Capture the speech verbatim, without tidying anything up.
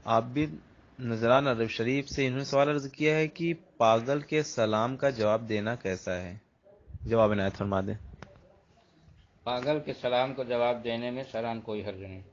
आबिद नजरान अरब शरीफ से इन्होंने सवाल अर्ज किया है कि पागल के सलाम का जवाब देना कैसा है। जवाब इनायत फरमा दें। पागल के सलाम को जवाब देने में शरअन कोई हर्ज नहीं।